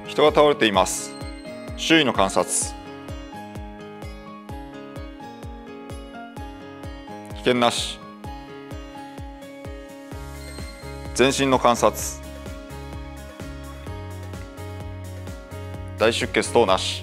人が倒れています。周囲の観察。危険なし。全身の観察。大出血等なし。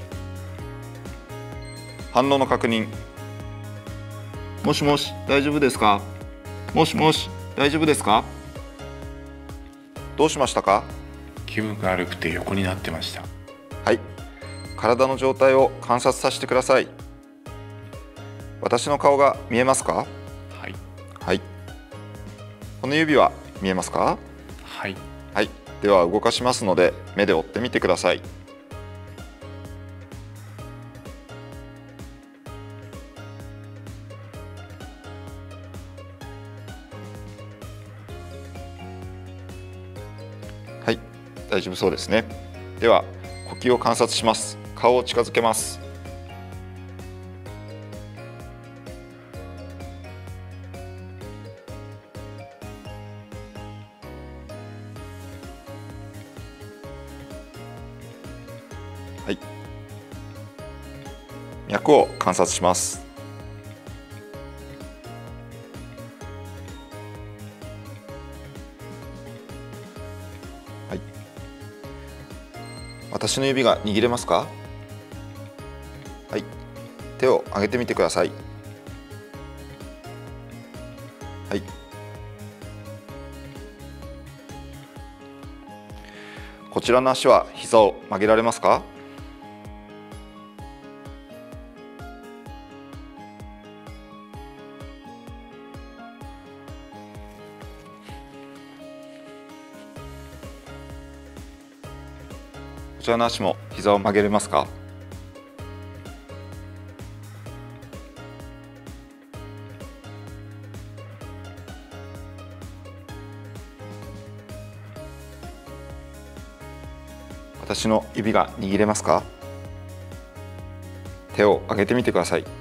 反応の確認。もしもし、大丈夫ですか？もしもし、大丈夫ですか？どうしましたか？ 気分が悪くて横になってました。 はい、体の状態を観察させてください。私の顔が見えますか？ はい。 はい。この指は見えますか？ はい。 はい。では動かしますので、目で追ってみてください。はい、大丈夫そうですね。では呼吸を観察します。顔を近づけます。はい。脈を観察します。はい。私の指が握れますか？はい。手を上げてみてください。はい。こちらの足は膝を曲げられますか？こちらの足も膝を曲げれますか？私の指が握れますか？手を上げてみてください。